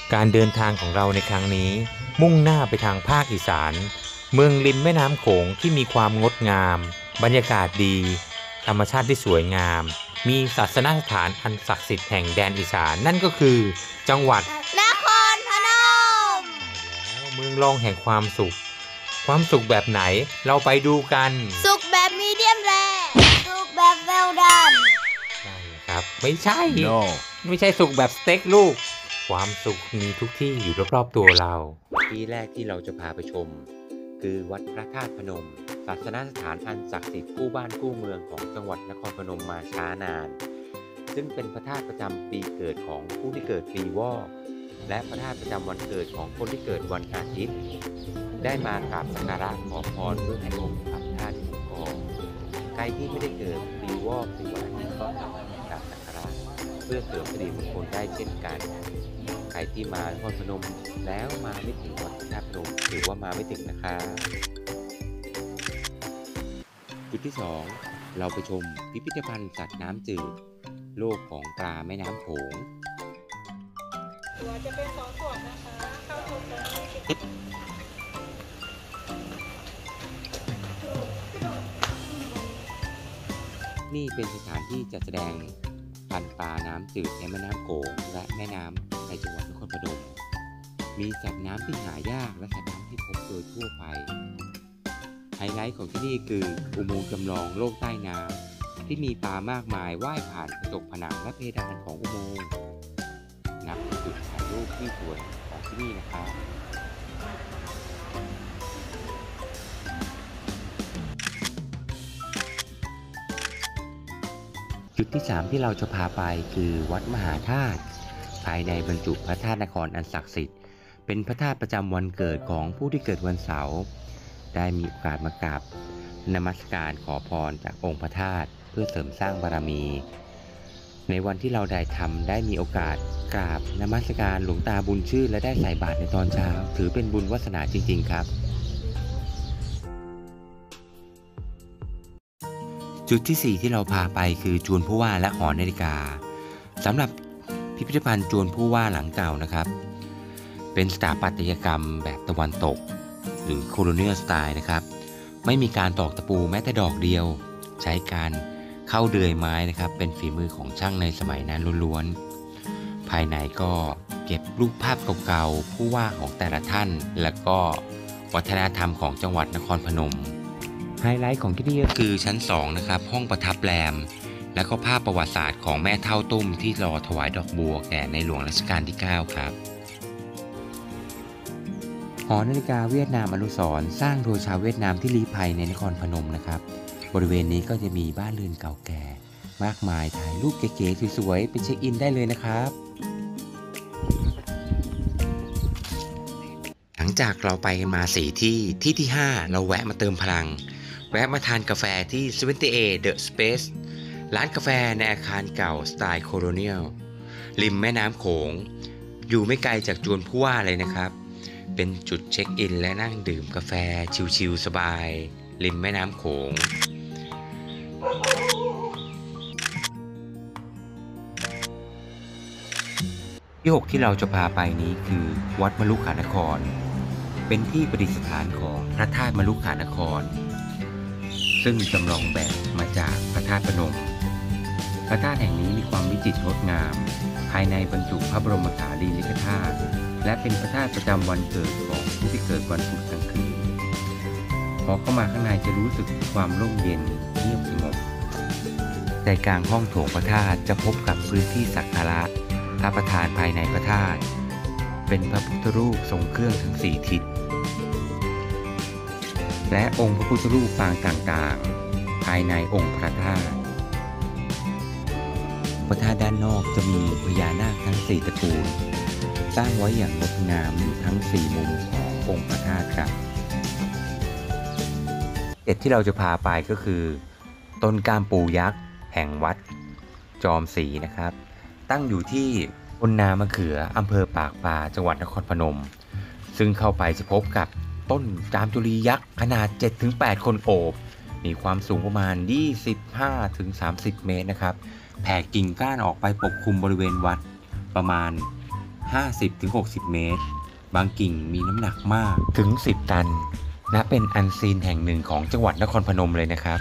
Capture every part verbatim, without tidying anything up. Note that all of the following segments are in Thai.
การเดินทางของเราในครั้งนี้มุ่งหน้าไปทางภาคอีสานเมืองริมแม่น้ำโขงที่มีความงดงามบรรยากาศดีธรรมชาติที่สวยงามมีศาสนสถานอันศักดิ์สิทธิ์แห่งแดนอีสานนั่นก็คือจังหวัดนครพนมแล้วเมืองรองแห่งความสุขความสุขแบบไหนเราไปดูกันสุขแบบมีเดียมแรร์สุขแบบเวลดันใช่ครับไม่ใช่ no. ไม่ใช่สุขแบบสเต็กลูกความสุขมีทุกที่อยู่รอบๆตัวเราที่แรกที่เราจะพาไปชมคือวัดพระธาตุพนมศาสนสถานอันศักดิ์สิทธิ์คู่บ้านคู่เมืองของจังหวัดนครพนมมาช้านานซึ่งเป็นพระธาตุประจำปีเกิดของผู้ที่เกิดปีวอกและพระธาตุประจำวันเกิดของคนที่เกิดวันอาทิตย์ได้มากราบสักการะขอพรเพื่อให้องค์พระธาตุคุ้มครองใครที่ไม่ได้เกิดปีวอกหรือวันอาทิตย์ก็สามารถกราบสักการะเพื่อเสริมสิริมงคลได้เช่นกันใครที่มานครพนมแล้วมาไม่ถึงวัดพระธาตุพนมถือว่ามาไม่ถึงนะคะจุดที่สองเราไปชมพิพิธภัณฑ์สัตว์น้ำจืดโลกของปลาแม่น้ำโขงตัวจะเป็นสองส่วนนะคะเข้าชมตรงนี้นี่เป็นสถานที่จัดแสดงพันธุ์ปลาน้ำจืดในแม่น้ำโขงและแม่น้ำในจังหวัดนครพนมมีสัตว์น้ำที่หายากและสัตว์น้ำที่พบโดยทั่วไปไฮไลท์ของที่นี่คืออุโมงค์จำลองโลกใต้น้ำที่มีปลามากมายว่ายผ่านกระจกผนังและเพดานของอุโมงค์นับเป็นจุดถ่ายรูปที่สวยของที่นี่นะครับจุดที่สามที่เราจะพาไปคือวัดมหาธาตุภายในบรรจุพระธาตุนครอันศักดิ์สิทธิ์เป็นพระธาตุประจำวันเกิดของผู้ที่เกิดวันเสาร์ได้มีโอกาสมากราบนมัสการขอพรจากองค์พระธาตุเพื่อเสริมสร้างบารมีในวันที่เราได้ทำได้มีโอกาสกราบนมัสการหลวงตาบุญชื่นและได้ใส่บาตรในตอนเช้าถือเป็นบุญวาสนาจริงๆครับจุดที่สี่ที่เราพาไปคือจวนผู้ว่าและหอนาฬิกาสำหรับพิพิธภัณฑ์จวนผู้ว่าหลังเก่านะครับเป็นสถาปัตยกรรมแบบตะวันตกหรือโคโลเนียลสไตล์นะครับไม่มีการตอกตะปูแม้แต่ดอกเดียวใช้การเข้าเดือยไม้นะครับเป็นฝีมือของช่างในสมัยนั้นล้วนๆภายในก็เก็บรูปภาพเก่าๆผู้ว่าของแต่ละท่านและก็วัฒนธรรมของจังหวัดนครพนมไฮไลท์ของที่นี่ก็คือชั้นสองนะครับห้องประทับแรมและก็ภาพประวัติศาสตร์ของแม่เฒ่าตุ้มที่รอถวายดอกบัวแก่ในหลวงรัชกาลที่เก้าครับหอนาฬิกาเวียดนามอนุสรณ์สร้างโดยชาวเวียดนามที่ลี้ภัยในนครพนมนะครับบริเวณนี้ก็จะมีบ้านเรือนเก่าแก่มากมายถ่ายรูปเก๋ๆสวยๆไปเช็คอินได้เลยนะครับหลังจากเราไปกันมาสี่ที่ที่ที่ห้าเราแวะมาเติมพลังแวะมาทานกาแฟที่ เซเว่นตี้เอท The Space ร้านกาแฟในอาคารเก่าสไตล์โคโลเนียลริมแม่น้ำโขงอยู่ไม่ไกลจากจวนผู้ว่าเลยนะครับเป็นจุดเช็คอินและนั่งดื่มกาแฟชิลๆสบายริมแม่น้ำโขงที่หกที่เราจะพาไปนี้คือวัดมลุกขานครเป็นที่ประดิษฐานของพระธาตุมลุกขานครซึ่งจำลองแบบมาจากพระธาตุพนมพระธาตุแห่งนี้มีความวิจิตรงดงามภายในบรรจุพระบรมสารีริกธาตุและเป็นพระธาตุประจำวันเกิดของผู้ที่เกิดวันพุธกลางคืนพอเข้ามาข้างในจะรู้สึกความร่มเย็นเงียบสงบใจกลางห้องโถงพระธาตุจะพบกับพื้นที่สักการะพระประธานภายในพระธาตุเป็นพระพุทธรูปทรงเครื่องทั้งสี่ทิศและองค์พระพุทธรูปปางต่างๆภายในองค์พระธาตุพระธาตุด้านนอกจะมีพญานาคทั้งสี่ตระกูลสร้างไว้อย่างงดงามอยู่ทั้งสี่มุมขององค์พระธาตุครับเจ็ดที่เราจะพาไปก็คือต้นกามปูยักษ์แห่งวัดจอมศรีนะครับตั้งอยู่ที่บนนามะเขืออำเภอปากปลาจังหวัดนครพนมซึ่งเข้าไปจะพบกับต้นจามจุลียักษ์ขนาด เจ็ดถึงแปด คนโอบมีความสูงประมาณ ยี่สิบห้าถึงสามสิบ เมตรนะครับแผ่กิ่งก้านออกไปปกคลุมบริเวณวัดประมาณห้าสิบถึงหกสิบ เมตร บางกิ่งมีน้ำหนักมากถึงสิบตันนับเป็นอันซีนแห่งหนึ่งของจังหวัดนครพนมเลยนะครับ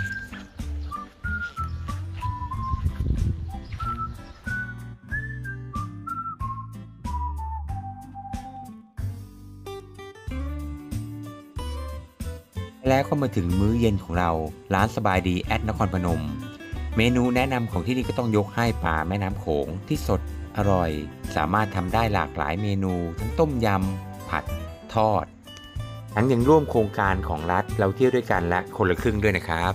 แล้วก็มาถึงมื้อเย็นของเราร้านสบายดีแอดนครพนมเมนูแนะนำของที่นี่ก็ต้องยกให้ปลาแม่น้ำโขงที่สดอร่อยสามารถทำได้หลากหลายเมนูทั้งต้มยำผัดทอดทั้งยังร่วมโครงการของรัฐเราเที่ยวด้วยกันและคนละครึ่งด้วยนะครับ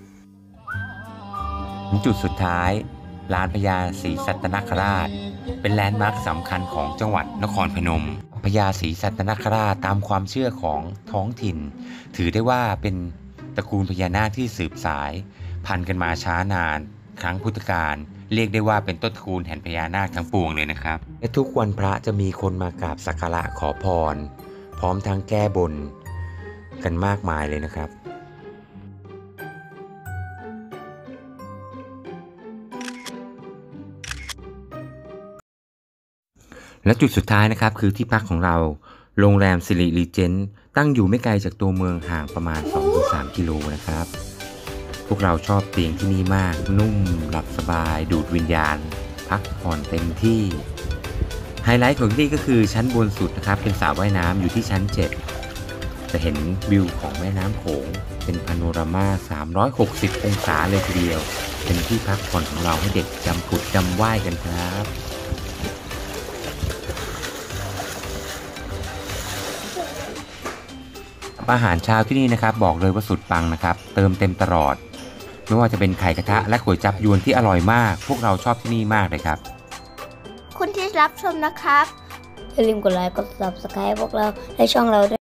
จุดสุดท้ายลานพญาศรีสัตนคราชเป็นแลนด์มาร์คสำคัญของจังหวัดนครพนมพญาศรีสัตนคราชตามความเชื่อของท้องถิ่นถือได้ว่าเป็นตระกูลพญานาคที่สืบสายพันกันมาช้านานครั้งพุทธกาลเรียกได้ว่าเป็นต้นตระกูลแห่งพญานาคทั้งปวงเลยนะครับและทุกวันพระจะมีคนมากราบสักการะขอพรพร้อมทั้งแก้บนกันมากมายเลยนะครับและจุดสุดท้ายนะครับคือที่พักของเราโรงแรมสิริรีเจนต์ตั้งอยู่ไม่ไกลจากตัวเมืองห่างประมาณ สองถึงสาม กิโลนะครับพวกเราชอบเตียงที่นี่มากนุ่มหลับสบายดูดวิญญาณพักผ่อนเต็มที่ไฮไลท์ของที่นี่ก็คือชั้นบนสุดนะครับเป็นสระว่ายน้ำอยู่ที่ชั้นเจ็ดจะเห็นวิวของแม่น้ำโขงเป็นพาโนรามาสามร้อยหกสิบองศาเลยทีเดียวเป็นที่พักผ่อนของเราให้เด็กจำผุดจำว่ายกันครับอาหารเช้าที่นี่นะครับบอกเลยว่าสุดปังนะครับเติมเต็มตลอดไม่ว่าจะเป็นไข่กระทะและก๋วยจั๊บยวนที่อร่อยมากพวกเราชอบที่นี่มากเลยครับคุณที่รับชมนะครับอย่าลืมกดไลค์กด ซับสไครบ์ พวกเราและช่องเราด้วย